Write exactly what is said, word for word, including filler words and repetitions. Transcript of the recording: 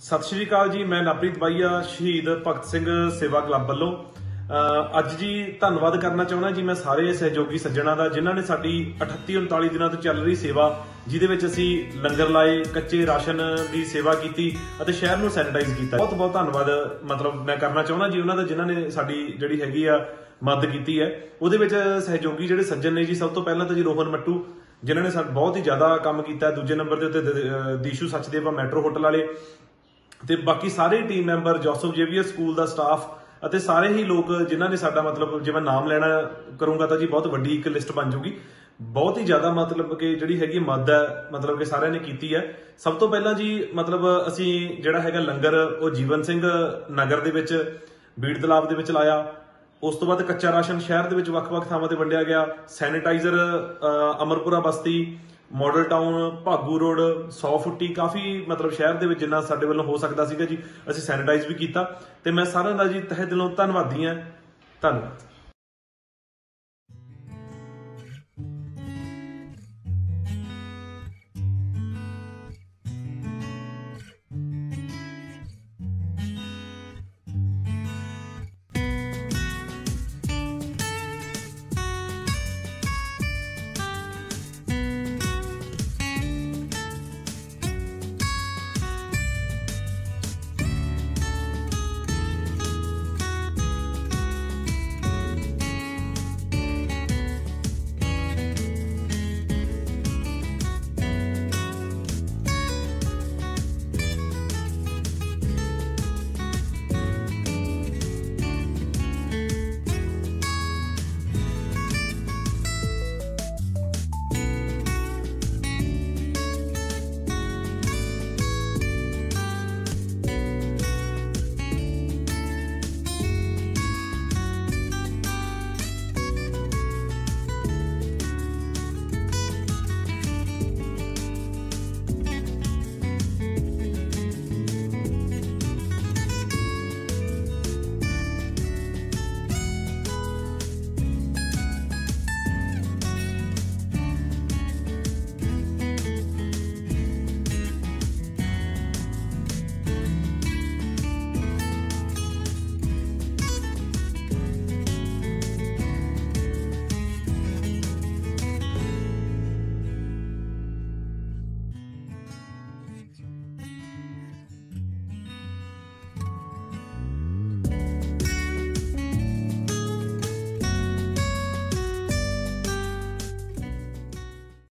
सत श्री अकाल जी। मैं नवप्रीत बाईया शहीद भगत सिंह सेवा क्लब वालों अज जी धन्नवाद करना चाहना जी मैं सारे सहयोगी सज्जणों का जिन्हों ने साडी अठत्ती उनताली दिनों तो चल रही सेवा जिहदे विच असीं लंगर लाए, कच्चे राशन की सेवा की शहर में सैनिटाइज किया। बहुत बहुत धन्नवाद मतलब मैं करना चाहना जी उन्होंने जिन्हों ने साडी जिहड़ी हैगी आ मदद की है। उहदे विच सहयोगी जिहड़े सज्जन ने जी सब तो पहला तो जी रोहन मट्टू जिन्होंने बहुत ही ज्यादा काम किया। दूजे नंबर के उत्ते दीशू सचदेवा मैट्रो होटल वाले ते बाकी सारे team member Joseph Xavier school का स्टाफ ਅਤੇ सारे ही लोग जिन्होंने साडा मतलब जे मैं नाम लेना करूँगा तो जी बहुत वड्डी एक लिस्ट बन जूगी। बहुत ही ज़्यादा मतलब कि जिहड़ी हैगी मदद है मतलब कि सारिਆਂ ने कीती है। सब तो पहला जी मतलब असी जिहड़ा हैगा लंगर वो जीवन सिंह नगर दे विच बीड़ तलाब दे विच लाया। उस तो बाद कच्चा राशन शहर दे विच वख-वख थावां ते वंडिया गया। सैनिटाइजर अमरपुरा बस्ती, मॉडल टाउन, भागू रोड, सौ फुट्टी काफ़ी मतलब शहर दे विच जिन्ना साडे वल्लों हो सकदा सीगा जी असीं सैनिटाइज भी कीता। ते मैं सारिਆਂ दा जी तहे दिलों धन्नवादी हां। धन्नवाद।